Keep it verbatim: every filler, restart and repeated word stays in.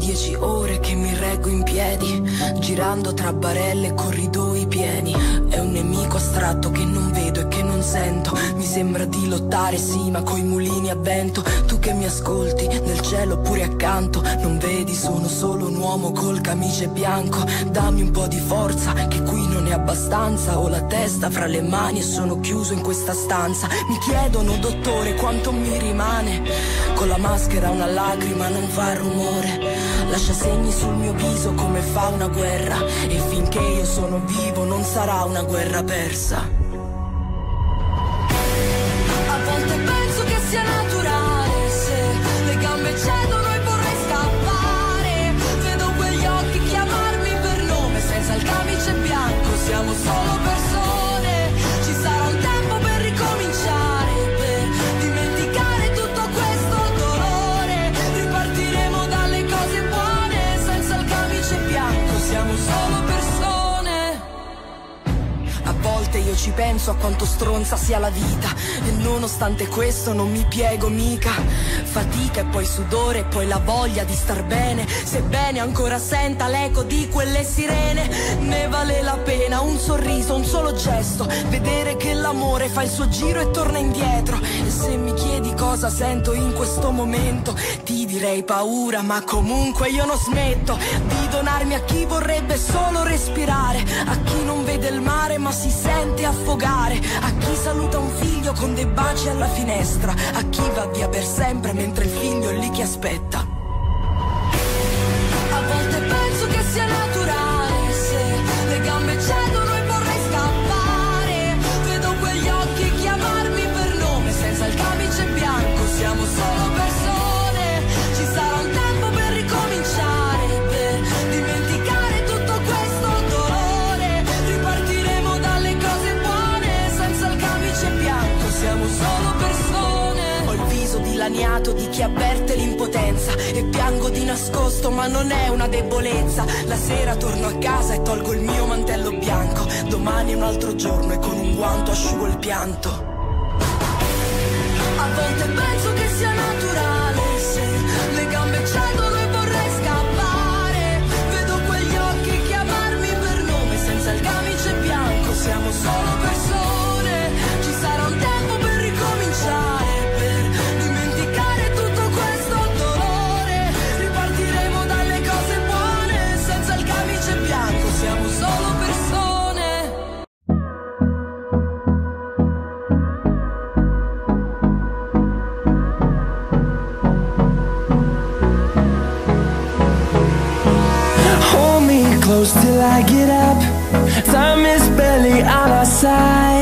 Dieci ore che mi reggo in piedi, girando tra barelle e corridoi pieni. È un nemico astratto che non vedo e che non sento. Mi sembra di lottare, sì, ma coi mulini a vento. Tu che mi ascolti, nel cielo pure accanto. Non vedi, sono solo un uomo col camice bianco. Dammi un po' di forza, che qui non è abbastanza. Ho la testa fra le mani e sono chiuso in questa stanza. Mi chiedono, dottore, quanto mi rimane. Con la maschera una lacrima non fa rumore. Lascia segni sul mio viso come fa una guerra. E finché io sono vivo non sarà una guerra persa. A volte penso che sia naturale, se le gambe cedono e vorrei scappare. Vedo quegli occhi chiamarmi per nome senza il camice bianco. Siamo solo persone, ci sarà un tempo per ricominciare, per dimenticare tutto questo dolore. Ripartiremo dalle cose buone senza il camice bianco. Siamo solo persone. A volte io ci penso a quanto stronza sia la vita, e nonostante questo non mi piego mica. Fatica e poi sudore e poi la voglia di star bene, sebbene ancora senta l'eco di quelle sirene. Ne vale la pena un sorriso, un solo gesto, vedere che l'amore fa il suo giro e torna indietro. E se mi chiedi cosa sento in questo momento, ti direi paura, ma comunque io non smetto di donarmi a chi vorrebbe solo respirare, a chi non vede il mare ma si sente affogare, a chi saluta un figlio con dei baci alla finestra, a chi va via per sempre mentre il figlio è lì che aspetta. A volte penso che sia naturale, se le gambe cedono e vorrei scappare. Vedo quegli occhi chiamarmi per nome senza il camice bianco. Siamo solo persone, ci sarà un tempo per ricominciare, per dimenticare tutto questo dolore. Ripartiremo dalle cose buone senza il camice bianco. Siamo solo persone. Ho il viso dilaniato di chi avverte l'impotenza e piango di nascosto, ma non è una debolezza. La sera torno a casa e tolgo il mio mantello bianco. Domani è un altro giorno e con un guanto asciugo il pianto. A volte penso che sia naturale, se le gambe cedono e vorrei scappare. Vedo quegli occhi chiamarmi per nome senza il camice bianco. Siamo solo persone, ci sarà un tempo per ricominciare, per dimenticare tutto questo dolore. Ripartiremo dalle cose buone senza il camice bianco. Siamo solo persone. Hold me close till I get up. Time is barely on our side.